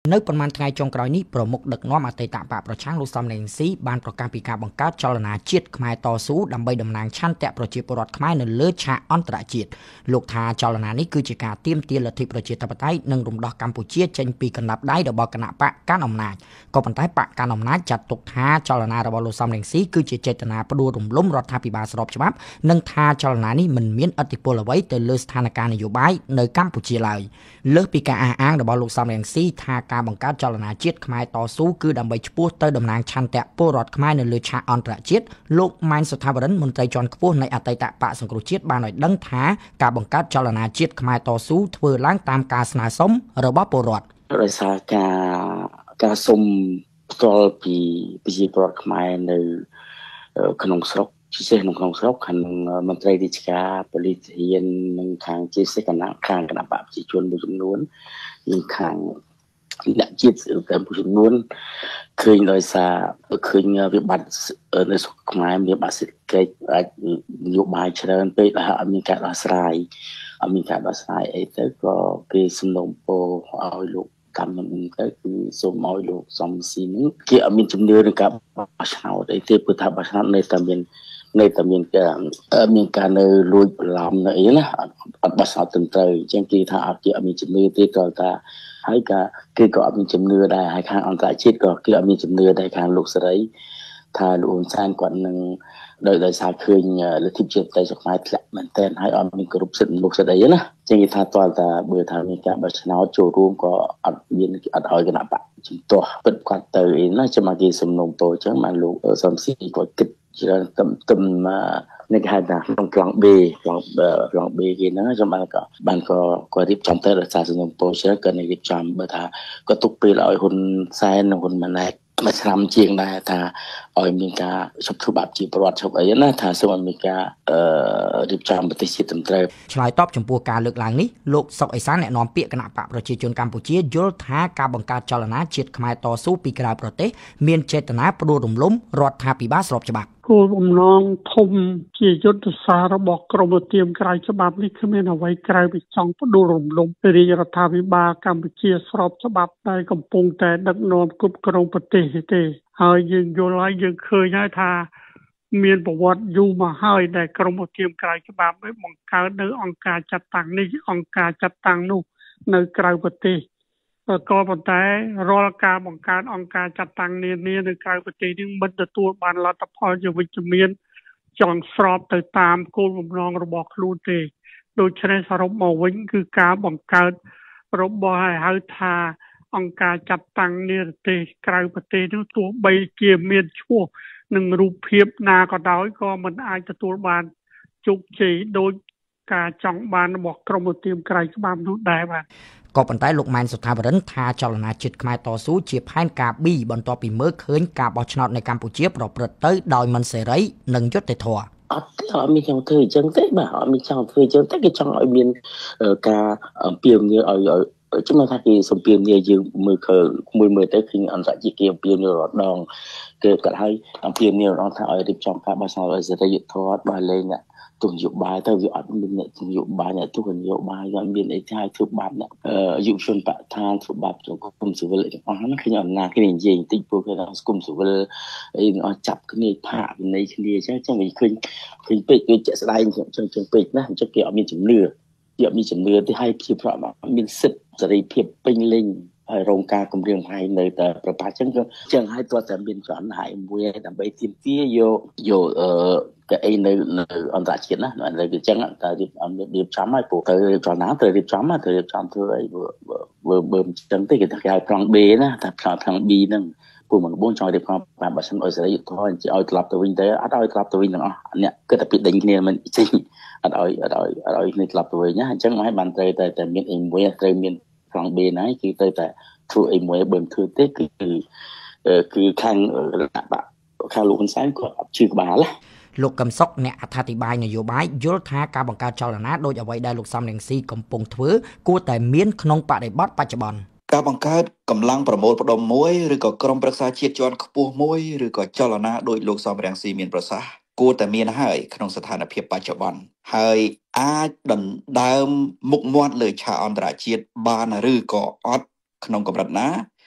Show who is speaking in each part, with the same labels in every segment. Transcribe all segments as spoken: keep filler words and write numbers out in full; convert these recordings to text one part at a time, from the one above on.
Speaker 1: នៅប៉ុន្មានថ្ងៃចុងក្រោយនេះប្រមុខដឹកនាំអតីតបកប្រឆាំងលោកសំរងស៊ីបានប្រកាសពីការបង្កើតចលនាជាតិខ្មែរតស៊ូដើម្បីតំណាងឆន្ទៈប្រជាពលរដ្ឋខ្មែរនៅលើឆាកអន្តរជាតិលោកថាចលនានេះគឺជាការទាមទារលទ្ធិប្រជាធិបតេយ្យនិងរំដោះកម្ពុជាចេញពីកណ្ដាប់ដៃរបស់គណៈបកកាន់អំណាចក៏ប៉ុន្តែបកកាន់អំណាចចាត់ទុកថាចលនារបស់លោកសំរងស៊ីគឺជាចេតនាផ្ដួលរំលំរដ្ឋាភិបាលស្របច្បាប់និងថាចលនានេះមិនមានឥទ្ធិពលអ្វីទៅលើស្ថានភាពនយោបាយនៅកម្ពុជាឡើយលើសពីការអះអាងរបស់លោកសំរងស៊ីថាការបង្កើតចលនាជាតិខ្មែរតស៊ូគឺដើម្បីឈ្មោះទៅតំណាងឆន្ទៈពលរដ្ឋខ្មែរនៅលើឆាកអន្តរជាតិលោកម៉ែនសុថាវរិនមន្ត្រីជាន់ខ្ពស់នៃអតីតបកសង្គ្រោះជាតិបានឲ្យដឹងថាការបង្កើតចលនាជាតិខ្មែរតស៊ូធ្វើឡើងតាមការស្នើសុំរបស់ពលរដ្ឋ
Speaker 2: ដោយសារការការសុំផ្ទាល់ពីប្រជាពលរដ្ឋខ្មែរនៅក្នុងស្រុកពិសេសនៅក្នុងស្រុកខាងមន្ត្រីរាជការប៉ូលីសធាននិងខាងជាសេកណៈខាងគណៈបកប្រជាជនមួយចំនួននិងខាងអ្នកជាតិតែមួយចំនួនឃើញដោយសារឃើញវាបាត់នៅស្រុកខ្មែរវាបាត់សេដ្ឋកិច្ចអាចនយោបាយច្រើនពេកដែលអត់មានការដោះស្រាយអត់មានការដោះស្រាយអីទៅក៏គេសំណូមពរឲ្យលោកកម្មនឹងទៅគឺសូមឲ្យលោកសំស៊ីនេះគេអត់មានជំនឿនឹងការបោះឆ្នោតអីទេព្រោះថាបោះឆ្នោតនៅតែមាននៅតែមានការមានការនៅលួចបន្លំនៅអីណាអត់បោះឆ្នោតត្រឹមត្រូវអញ្ចឹងគេថាអត់គេអត់មានជំនឿទេក៏ថាហើយក៏គេក៏អត់មានជំនឿដែរហើយខាងអន្តរជាតិក៏គេអត់មានជំនឿដែរខាងលោកសេរីថាលោកហ៊ុនសែនគាត់នឹងដោយដោយសារឃើញលទ្ធិប្រជាធិបតេយ្យស្រុកខ្មែរធ្លាក់មែនទែនហើយអត់មានគ្រប់សិទ្ធិមនុស្សសិទ្ធិអីណាអញ្ចឹងគេថាតើតាបើថាមានការបោះឆ្នោតចូលរួមក៏អត់មានអត់ឲ្យគណៈបកជំទាស់ពិតគាត់ទៅអីណាចាំមកគេសំណុំពរអញ្ចឹងបានលោកសំស៊ីគាត់គិតច្រើនទំទំនេះគេហៅថាក្នុងប្លង់ B ប្លង់ប្លង់ B គេហ្នឹងខ្ញុំបានក៏បានក៏គាត់រៀបចំទៅដោយសារសំណុំពរច្រើនក៏នឹងរៀបចំបើថាគាត់ទុកពេលឲ្យហ៊ុនសែននិងហ៊ុនម៉ាណែតមួយឆ្នាំជាងដែរថាឲ្យមានការឈប់ធ្វើបាបជាប្រវត្តិឈប់អីណាថាសូមឲ្យមានការអឺរៀបចំប្រទេសជាតិត្រឹមត្រូវ
Speaker 1: ឆ្លើយតបចំពោះការលើកឡើងនេះលោកសុកអេសានអ្នកនាំពាក្យគណៈបកប្រជាជនកម្ពុជាយល់ថាការបង្កើតចលនាជាតិខ្មែរតស៊ូពីក្រៅប្រទេសមានចេតនាផ្ដួលរំលំរដ្ឋាភិបាលស្របច្បាប់
Speaker 3: គោលបំណងធំជាយុទ្ធសាស្ត្ររបស់ក្រមឧទាមក្រៅច្បាប់នេះគ្មានអ្វីក្រៅពីចង់ផ្ដួលរំលំរាជរដ្ឋាភិបាលកម្ពុជាស្របច្បាប់ដែលកំពុងតែដឹកនាំគ្រប់គ្រងប្រទេសទេហើយយើងយល់ហើយយើងឃើញហើយថាមានប្រវត្តិយូរមកហើយដែលក្រមឧទាមក្រៅច្បាប់បង្កើតនៅអង្គការចាត់តាំងនេះអង្គការចាត់តាំងនោះនៅក្រៅប្រទេសក៏ប៉ុន្តែរាល់ការបង្កើតអង្គការចាត់តាំងនានានៅក្រៅប្រទេសនេះមិនទទួលបានលទ្ធផលជាវិជ្ជមានចង់ស្របទៅតាមគោលបំណងរបស់ខ្លួនទេដូច្នេះសរុបមកវិញគឺការបង្កើតរបស់ឲ្យហៅថាអង្គការចាត់តាំងនានាប្រទេសក្រៅប្រទេសនោះទោះបីជាមានឈ្មោះនិងរូបភាពណាក៏ដោយក៏មិនអាចទទួលបានជោគជ័យដោយការចង់បានរបស់ក្រមឧទាមក្រៅច្បាប់នោះដែរបាទ
Speaker 1: ក៏ប៉ុន្តែលោកម៉ែនសុថាវរិនថាចលនាជាតិខ្មែរតស៊ូជាផែនការ B បន្ទាប់ពីមើលឃើញការបោះឆ្នោតនៅកម្ពុជាប្រព្រឹត្តទៅដោយមិនសេរីនិងយុត្តិធម៌
Speaker 2: អត់ទេអត់មានចង់ធ្វើអញ្ចឹងទេបាទអត់មានចង់ធ្វើអញ្ចឹងទេគេចង់ឲ្យមានការអំពាវនាវឲ្យឲ្យជំនឿថាគេសំពាវនាវយើងមើលឃើញមួយមើលទៅឃើញអន្តរជាតិគេអំពាវនាវរដងគេគាត់ឲ្យអំពាវនាវរដងថាឲ្យរៀបចំការបោះឆ្នោតឲ្យសេរីយុត្តិធម៌បាទលេងអ្នកទស្សនយោបាយទៅវាអត់មានអ្នកទស្សនយោបាយអ្នកទស្សនយោបាយគាត់មានអីថាធ្វើបាបអ្នកយុវជនបកឋានធ្វើបាបសង្គមស៊ីវិលទាំងអស់ហ្នឹងឃើញអំណាចគេនិយាយបន្តិចពួកគេថាសង្គមស៊ីវិលអីអស់ចាប់គ្នាផាកវិន័យគ្នាអញ្ចឹងអញ្ចឹងវាឃើញឃើញពេកវាជាក់ស្ដែងអញ្ចឹងអញ្ចឹងពេកណាអញ្ចឹងគេអត់មានជំនឿគេអត់មានជំនឿទេឲ្យជាប្រអត់មានសិទ្ធិសេរីភាពពេញលេញហើយរោងការគម្រាមកំហែងនៅតែប្របាចឹងចឹងចឹងហើយតើតែមានចលនាមួយដើម្បីទាមទារយកយកអឺកអីនៅនៅអន្តរជាតិណានៅអញ្ចឹងតើរៀបរៀបចំឲ្យពួកទៅចលនាទៅរៀបចំទៅរៀបចំធ្វើអីបើបើមិនចឹងទេគេថាគេឲ្យប្លង់ B ណាថាប្លង់ប្លង់ B ហ្នឹងពួកមកបងចង់រៀបចំបានបើសិនឲ្យសេរីយុត្តិធម៌ឲ្យត្រឡប់ទៅវិញទៅអត់ឲ្យត្រឡប់ទៅវិញទាំងអស់អ្នកគិតតែពីដេញគ្នាមិនចេញអត់ឲ្យអត់ឲ្យអត់ឲ្យគ្នាត្រឡប់ទៅវិញណាអញ្ចឹងហើយបានត្រូវតែតែមានអីមួយត្រូវមានប្លង់ B ណាគឺទៅតែធ្វើអីមួយបើមិនធ្វើទេគឺគឺខាងរដ្ឋបាលខាងលោកហ៊ុនសែនគាត់អត់ជឿក្បាលណា
Speaker 1: លោកកឹមសុខអ្នកអត្ថាធិប្បាយនយោបាយយល់ថាការបង្កើតចលនាដោយអ្វីដែលលោកសំរងស៊ីកំពុងធ្វើគួរតែមានក្នុងបរិបទបច្ចុប្បន្ន
Speaker 4: ការបង្កើតកម្លាំងប្រមូលផ្ដុំមួយឬក៏ក្រុមប្រឹក្សាជាតិជាន់ខ្ពស់មួយឬក៏ចលនាដោយលោកសំរងស៊ីមានប្រសាសន៍គួរតែមានហើយក្នុងស្ថានភាពបច្ចុប្បន្នហើយអាចដណ្ដើមមុខមាត់លើឆាកអន្តរជាតិបានឬក៏អត់ក្នុងកម្រិតណា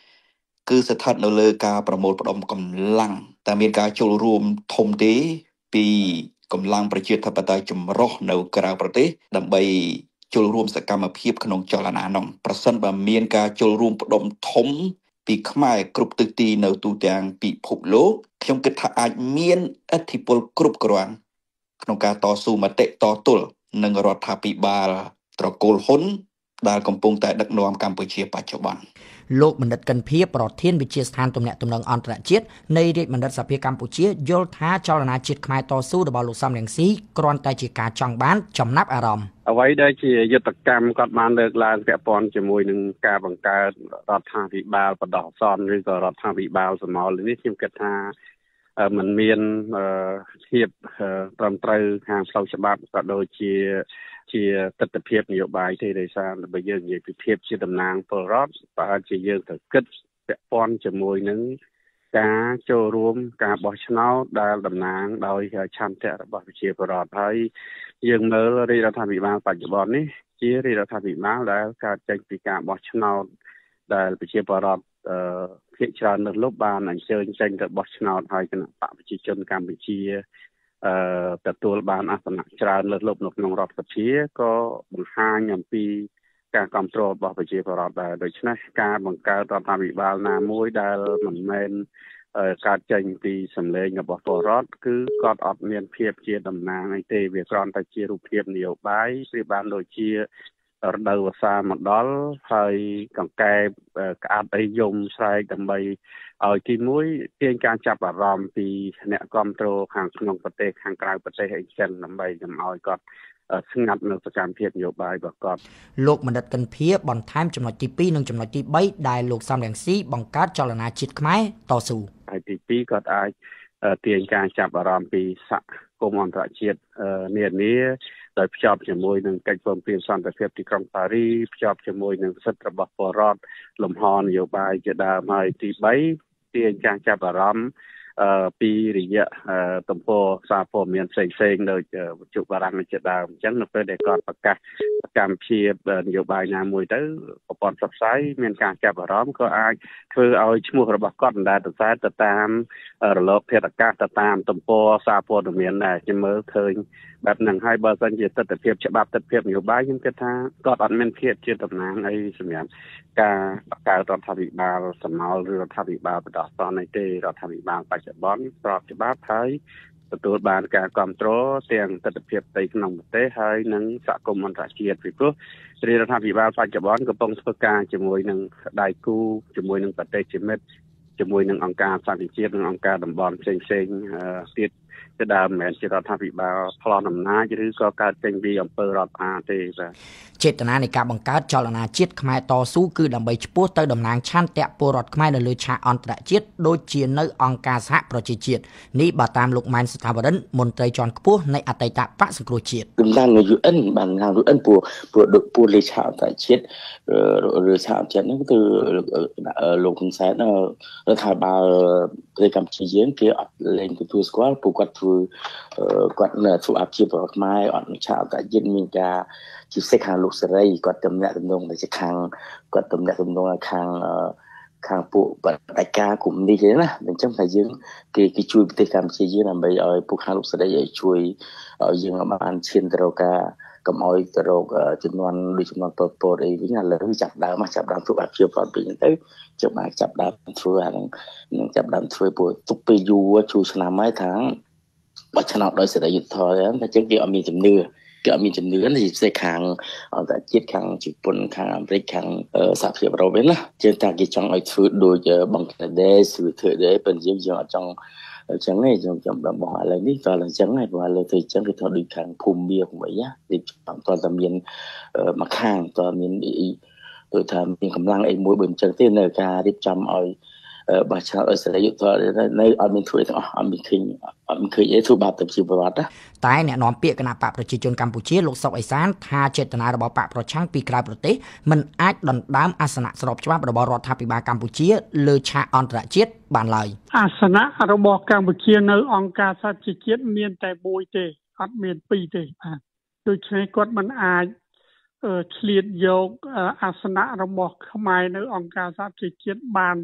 Speaker 4: គឺស្ថិតនៅលើការប្រមូលផ្ដុំកម្លាំងតែមានការចូលរួមធំទេពីកម្លាំងប្រជាធិបតេយ្យចម្រុះនៅក្រៅប្រទេសដើម្បីចូលរួមសកម្មភាពក្នុងចលនានោះប្រសិនបើមានការចូលរួមផ្ដុំធំពីខ្មែរគ្រប់ទិសទីនៅទូទាំងពិភពលោកខ្ញុំគិតថាអាចមានឥទ្ធិពលគ្រប់គ្រាន់ក្នុងការតស៊ូមតិតទល់នឹងរដ្ឋាភិបាលត្រកូលហ៊ុនដែលកំពុងតែដឹកនាំកម្ពុជាបច្ចុប្បន្ន
Speaker 1: លោកបណ្ឌិតកិនភៀប្រធានវិទ្យាស្ថានទំនាក់ទំនងអន្តរជាតិនៃរាជបណ្ឌិតសភាកម្ពុជាយល់ថាចលនាជាតិខ្មែរតស៊ូរបស់លោកសំរងស៊ីគ្រាន់តែជាការចង់បានចំណាប់អារម្មណ៍
Speaker 5: អ្វីដែលជាយុទ្ធកម្មគាត់បានលើកឡើងពាក់ព័ន្ធជាមួយនឹងការបង្កើតរដ្ឋាភិបាលបដោះសន្នឬក៏រដ្ឋាភិបាលសមរនេះខ្ញុំគិតថាมันមានភាពត្រឹមត្រូវខាងផ្លូវច្បាប់ក៏ដូចជាជាទស្សនវិជ្ជានយោបាយទេដោយសារបើយើងនិយាយពីភាពជាតំណាងពលរដ្ឋប្រហែលជាយើងត្រូវគិតពាក់ព័ន្ធជាមួយនឹងការចូលរួមការបោះឆ្នោតដែលតំណាងដោយឆន្ទៈរបស់ប្រជាពលរដ្ឋហើយយើងមើលរាជរដ្ឋាភិបាលបច្ចុប្បន្ននេះជារាជរដ្ឋាភិបាលដែលកើតចេញពីការបោះឆ្នោតដែលប្រជាពលរដ្ឋភាគច្រើននៅលោកបានអញ្ជើញចេញទៅបោះឆ្នោតហើយគណៈបកប្រជាជនកម្ពុជាអឺទទួលបានអាសនៈច្រើនលើសលប់នៅក្នុងរដ្ឋសភាក៏បង្ហាញអំពីការគ្រប់គ្រងរបស់ប្រជាពលរដ្ឋដែរដូច្នេះការបង្កើតរដ្ឋាភិបាលណាមួយដែលមិនមែនកើតចេញពីសម្លេងរបស់ពលរដ្ឋគឺគាត់អត់មានភាពជាតំណាងអីទេវាគ្រាន់តែជារូបភាពនយោបាយវាបានដូចជារដូវវស្សាមកដល់ហើយកង្កែបក្អាត់អីយំស្រែកដើម្បីឲ្យទីមួយទាញការចាប់អារម្មណ៍ពីអ្នកគ្រប់គ្រងខាងក្នុងប្រទេសខាងក្រៅប្រទេសអីចឹងដើម្បីកុំឲ្យគាត់ស្ងាត់នៅសកម្មភាពនយោបាយរបស់គាត់
Speaker 1: លោកបណ្ឌិតកិនភៀបន្ថែមចំណុចទីពីរនិងចំណុចទីបីដែលលោកសំរងស៊ីបង្កើតចលនាជាតិខ្មែរតស៊ូ
Speaker 5: ហើយទីពីរគាត់អាចទាញការចាប់អារម្មណ៍ពីសហគមន៍អន្តរជាតិនានាដោយភ្ជាប់ជាមួយនឹងកិច្ចព្រមព្រៀងសន្តិភាពទីក្រុងប៉ារីភ្ជាប់ជាមួយនឹងសិទ្ធិរបស់ពលរដ្ឋលំហនយោបាយជាដើមហើយទីបីទាញការចាប់អារម្មណ៍ពីរយៈទំព័រសារព័ត៌មានផ្សេងៗដូចវិទ្យុបារាំងជាដើមអញ្ចឹងនៅពេលដែលគាត់ប្រកាសសកម្មភាពនយោបាយណាមួយទៅប្រព័ន្ធផ្សព្វផ្សាយមានការចាប់អារម្មណ៍ក៏អាចធ្វើឲ្យឈ្មោះរបស់គាត់បណ្ដាលទៅទៅតាមរលកធាតុអាកាសទៅតាមទំព័រសារព័ត៌មានដែរខ្ញុំមើលឃើញបែបហ្នឹងហើយបើសិនជាទស្សនវិជ្ជាច្បាប់ទស្សនវិជ្ជានយោបាយខ្ញុំគិតថាគាត់អត់មានភាពជាតំណាងអីសម្រាប់ការបង្កើតរដ្ឋាភិបាលសមរឬរដ្ឋាភិបាលបដោះសន្នអីទេរដ្ឋាភិបាលបច្ចុប្បន្នស្របច្បាប់ហើយទទួលបានការគ្រប់គ្រងទាំងទស្សនវិជ្ជាផ្ទៃក្នុងប្រទេសហើយនិងសហគមន៍អន្តរជាតិពីព្រោះរាជរដ្ឋាភិបាលបច្ចុប្បន្នកំពុងធ្វើការជាមួយនឹងដៃគូជាមួយនឹងប្រទេសជាមិត្តជាមួយនឹងអង្គការសហប្រជាជាតិនិងអង្គការតំបន់ផ្សេងៗទៀតជាដើមមិនមែនជារដ្ឋាភិបាលផ្លោះអំណាចឬក៏កើតចេញពីអំពើរដ្ឋាទេបាទ
Speaker 1: ចេតនានៃការបង្កើតចលនាជាតិខ្មែរតស៊ូគឺដើម្បីឈ្មោះទៅតំណាងឆន្ទៈពលរដ្ឋខ្មែរនៅលើឆាកអន្តរជាតិដូចជានៅអង្គការសហប្រជាជាតិនេះបើតាមលោកម៉ែនស្ថាវរិនមន្ត្រីជាន់ខ្ពស់នៃអតីតបក្សសង្គ្រោះជាតិ
Speaker 2: តំណាងនៅ ยู เอ็ន បានតំណាង ยู เอ็น ពួកពួកពួកលេខឆាកអន្តរជាតិឬឆាកអន្តរជាតិហ្នឹងគឺលោកហ៊ុនសែនរដ្ឋាភិបាលប្រទេសកម្ពុជាយើងគេអត់លែងទទួលស្គាល់ពួកគាត់ធ្វើគាត់នៅធ្វើអាជីពរបស់ខ្មែរអត់ឆាកអន្តរជាតិមានការជាផ្សេងខាងលោកសេរីគាត់តំណាក់តំណងទៅជាខាងគាត់តំណាក់តំណងខាងខាងពួកបដិការគុំនេះទេណាអញ្ចឹងតែយើងគេគេជួយប្រទេសកម្ពុជាយើងដើម្បីឲ្យពួកខាងលោកសេរីឲ្យជួយឲ្យយើងបានឈានទៅរកការកុំឲ្យទៅរកចំនួនដូចចំនួនពលពតអីវិញឥឡូវចាប់ដើមមកចាប់ដើមធ្វើអាជីពផលពីហ្នឹងទៅចាប់បានចាប់ដើមធ្វើអាហ្នឹងនឹងចាប់ដើមធ្វើពួកទុកពេលយូរជួយឆ្នាំហើយថាបោះឆ្នោតដោយសេរីយុត្តិធម៌ហ្នឹងតែចឹងគេអត់មានជំនឿគេអត់មានជំនឿនេះផ្សេងខាងអន្តរជាតិខាងជប៉ុនខាងអាមេរិកខាងសហភាពអឺរ៉ុបវិញណាជាងតែគេចង់ឲ្យធ្វើដូចបង្គឡាដេសឬធ្វើដែរប៉ុន្តែយើងយើងអត់ចង់អញ្ចឹងទេខ្ញុំចាំបងឥឡូវនេះក៏អញ្ចឹងហើយព្រោះឥឡូវធ្វើអញ្ចឹងគឺធ្វើដូចខាងភូមិមាភូមិអីណាទីតាមតើតែមានមួយខាងតើមានដូចថាមានកម្លាំងអីមួយបើអញ្ចឹងទេនៅការរៀបចំឲ្យបើឆ្នោតឲ្យសេរីយុត្តិធម៌នៅអត់មានធ្វើទាំងអស់អត់មានឃើញអត់មានឃើញអីធ្វើបាបទៅប្រជាពលរដ្ឋណា
Speaker 1: តែអ្នកនាំពាក្យគណៈបកប្រជាជនកម្ពុជាលោកសុកអេសានថាចេតនារបស់បកប្រឆាំងពីក្រៅប្រទេសមិនអាចដណ្ដើមអាសនៈស្របច្បាប់របស់រដ្ឋាភិបាលកម្ពុជាលើឆាកអន្តរជាតិបានឡើយ
Speaker 3: អាសនៈរបស់កម្ពុជានៅអង្គការសហប្រជាជាតិមានតែមួយទេអត់មានពីរទេបាទដូច្នេះគាត់មិនអាចឆ្លៀតយកអាសនៈរបស់ខ្មែរនៅអង្គការសហប្រជាជាតិបាន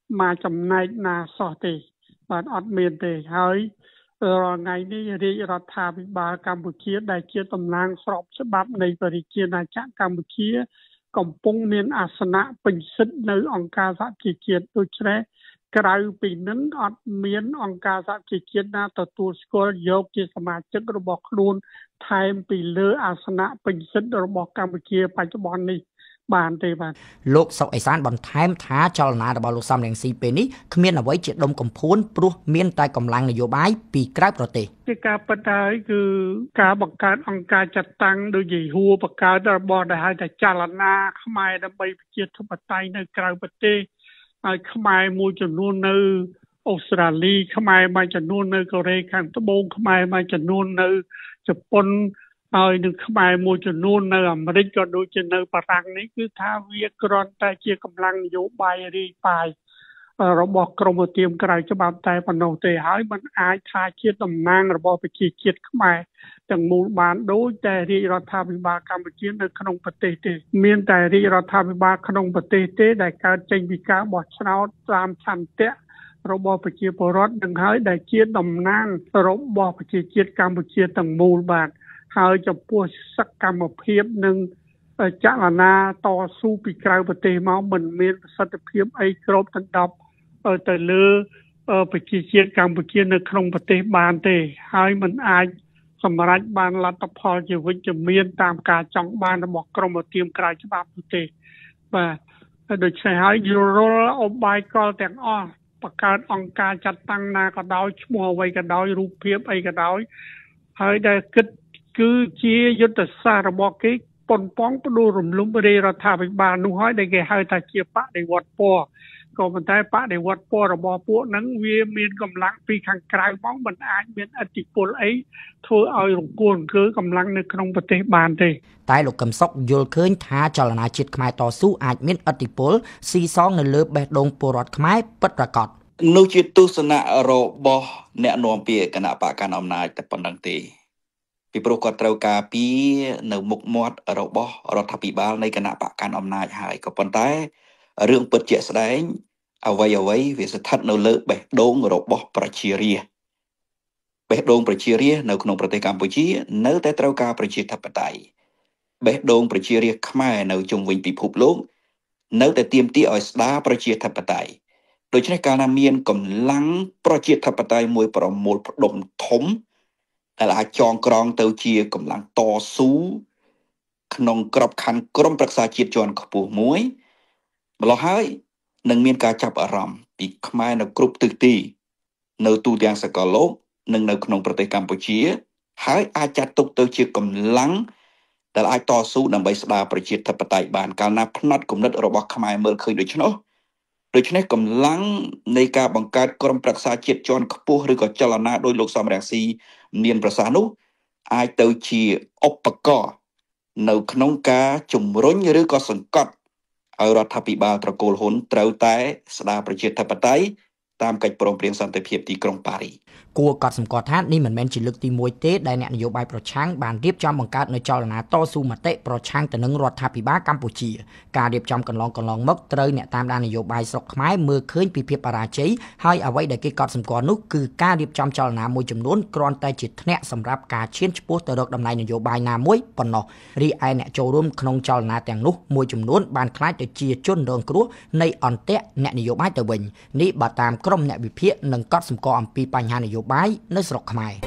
Speaker 3: mà chấm này là sọ tê bạn ọt miền tê hơi rồi ngàyนี้រាជរដ្ឋាភិបាលកម្ពុជាដែលជាតំណាងស្របច្បាប់នៃប្រជាណាចក្រកម្ពុជាកំពុងមានអាសនៈពេញសិទ្ធិនៅអង្គការសហជីវជាតិដូច្នេះក្រៅពីនឹងអត់មានអង្គការសហជីវជាតិណាទទួលស្គាល់យកជាសមាជិករបស់ខ្លួនថែមពីលើអាសនៈពេញសិទ្ធិរបស់កម្ពុជាបច្ចុប្បន្ននេះបានទេបាទ
Speaker 1: លោកសុកអេសានបន្ថែមថាចលនារបស់លោកសំរងស៊ីពេលនេះគ្មានអ្វីជាដុំកំភួនព្រោះមានតែកម្លាំងនយោបាយពីក្រៅប្រទេស
Speaker 3: ជាការពិតហើយគឺការបង្កើតអង្គការចាត់តាំងដូចជាហួរបង្កើតរបស់ដែលហៅថាចលនាខ្មែរដើម្បីប្រជាធិបតេយ្យនៅក្រៅប្រទេសហើយខ្មែរមួយចំនួននៅអូស្ត្រាលីខ្មែរមួយចំនួននៅកូរ៉េខាងត្បូងខ្មែរមួយចំនួននៅជប៉ុនហើយនឹងខ្មែរមួយចំនួននៅអាមេរិកក៏ដូចជានៅបារាំងនេះគឺថាវាគ្រាន់តែជាកម្លាំងនយោបាយរាយប៉ាយរបស់ក្រមឧទាមក្រៅច្បាប់តែប៉ុណ្ណោះទេហើយมันអាចថាជាតំណាងរបស់ប្រជាជាតិខ្មែរទាំងមូលបានដោយតែរាជរដ្ឋាភិបាលកម្ពុជានៅក្នុងប្រទេសទេមានតែរាជរដ្ឋាភិបាលក្នុងប្រទេសទេដែលកើតចេញពីការបោះឆ្នោតតាមឆន្ទៈរបស់ប្រជាពលរដ្ឋនឹងហើយដែលជាតំណាងរបស់ប្រជាជាតិកម្ពុជាទាំងមូលបាទហើយចំពោះសកម្មភាពនិងចលនាតស៊ូពីក្រៅប្រទេសមកមិនមានប្រសិទ្ធភាពអីគ្របដណ្ដប់ទៅលើប្រជាជាតិកម្ពុជានៅក្នុងប្រទេសបានទេហើយมันអាចសម្រេចបានលទ្ធផលជាវិជ្ជមានតាមការចង់បានរបស់ក្រមឧទាមក្រៅច្បាប់នោះទេបាទដូច្នេះហើយយល់រលអបាយកលទាំងអស់បង្កើតអង្គការចាត់តាំងណាក៏ដោយឈ្មោះអ្វីក៏ដោយរូបភាពអីក៏ដោយហើយដែលគិតគឺជាយុទ្ធសាស្ត្ររបស់គេប៉ុនប៉ងផ្ដួលរំលំរាជរដ្ឋាភិបាលនោះហើយដែលគេហៅថាជាបដិវត្តពណ៌ក៏ប៉ុន្តែបដិវត្តពណ៌របស់ពួកហ្នឹងវាមានកម្លាំងពីខាងក្រៅមកមិនអាចមានឥទ្ធិពលអីធ្វើឲ្យរង្គោះរង្គើកម្លាំងនៅក្នុងប្រទេសបានទេ
Speaker 1: តែលោកកឹមសុខយល់ឃើញថាចលនាជាតិខ្មែរតស៊ូអាចមានឥទ្ធិពលស៊ីសងនៅលើបេះដូងពលរដ្ឋខ្មែរពិតប្រាកដ
Speaker 4: នោះជាទស្សនៈរបស់អ្នកនាំពាក្យគណៈបកកណ្ដាលអំណាចតែប៉ុណ្្នឹងទេពីព្រោះគាត់ត្រូវការពីនៅមុខមាត់របស់រដ្ឋាភិបាលនៃគណៈបកកាន់អំណាចហើយក៏ប៉ុន្តែរឿងពិតជាក់ស្ដែងអ្វីអ្វីវាស្ថិតនៅលើបេះដូងរបស់ប្រជារាស្ត្របេះដូងប្រជារាស្ត្រនៅក្នុងប្រទេសកម្ពុជានៅតែត្រូវការប្រជាធិបតេយ្យបេះដូងប្រជារាស្ត្រខ្មែរនៅជុំវិញពិភពលោកនៅតែទាមទារឲ្យស្ដារប្រជាធិបតេយ្យដូច្នេះកាលណាមានកម្លាំងប្រជាធិបតេយ្យមួយប្រមូលផ្ដុំធំដែលអាចចងក្រងទៅជាកម្លាំងតស៊ូក្នុងក្របខ័ណ្ឌក្រមប្រឹក្សាជាតិជាន់ខ្ពស់មួយម្ល៉េះហើយនឹងមានការចាប់អារម្មណ៍ពីខ្មែរនៅគ្រប់ទិសទីនៅទូទាំងសកលលោកនិងនៅក្នុងប្រទេសកម្ពុជាហើយអាចចាត់ទុកទៅជាកម្លាំងដែលអាចតស៊ូដើម្បីស្ដារប្រជាធិបតេយ្យបានកាលណាផ្នែកគំនិតរបស់ខ្មែរមើលឃើញដូច្នោះដូច្នេះកម្លាំងនៃការបង្កើតក្រមប្រឹក្សាជាតិជាន់ខ្ពស់ឬក៏ចលនាដោយលោកសំរងស៊ីមានប្រសាសន៍នោះអាចទៅជាឧបករណ៍នៅក្នុងការជំរុញឬក៏សង្កត់ឲ្យរដ្ឋាភិបាលត្រកូលហ៊ុនត្រូវតែស្ដារប្រជាធិបតេយ្យតាមកិច្ចព្រមព្រៀងសន្តិភាពទីក្រុងប៉ារីស
Speaker 1: គួរកត់សម្គាល់ថានេះមិនមែនជាលើកទីមួយទេដែលអ្នកនយោបាយប្រឆាំងបានរៀបចំបង្កើតនៅចលនាតស៊ូមតិប្រឆាំងទៅនឹងរដ្ឋាភិបាលកម្ពុជាការរៀបចំកន្លងកន្លងមកត្រូវអ្នកតាមដាននយោបាយស្រុកខ្មែរមើលឃើញពីភាពបរាជ័យហើយអ្វីដែលគេកត់សម្គាល់នោះគឺការរៀបចំចលនាមួយចំនួនគ្រាន់តែជាថ្នាក់សម្រាប់ការឈានឆ្ពោះទៅរកតំណែងនយោបាយណាមួយប៉ុណ្ណោះរីឯអ្នកចូលរួមក្នុងចលនាទាំងនោះមួយចំនួនបានក្លាយទៅជាជនរងគ្រោះនៃអន្ទាក់អ្នកនយោបាយទៅវិញនេះបើតាមក្រុមអ្នកវិភាគនិងកត់សម្គាល់អំពីបញ្ហានយោបាយនៅស្រុកខ្មែរ